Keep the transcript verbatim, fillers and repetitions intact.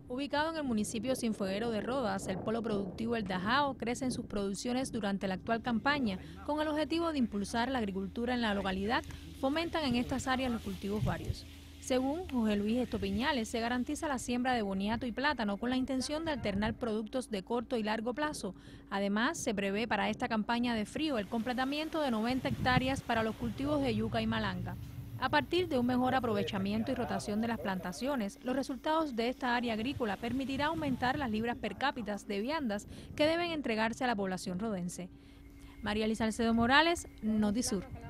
Ubicado en el municipio cienfueguero de Rodas, el polo productivo El Dajao crece en sus producciones durante la actual campaña con el objetivo de impulsar la agricultura en la localidad. Fomentan en estas áreas los cultivos varios. Según José Luis Estopiñales, se garantiza la siembra de boniato y plátano con la intención de alternar productos de corto y largo plazo. Además, se prevé para esta campaña de frío el completamiento de noventa hectáreas para los cultivos de yuca y malanga. A partir de un mejor aprovechamiento y rotación de las plantaciones, los resultados de esta área agrícola permitirá aumentar las libras per cápita de viandas que deben entregarse a la población rodense. María Elisa Salcedo Morales, Notisur.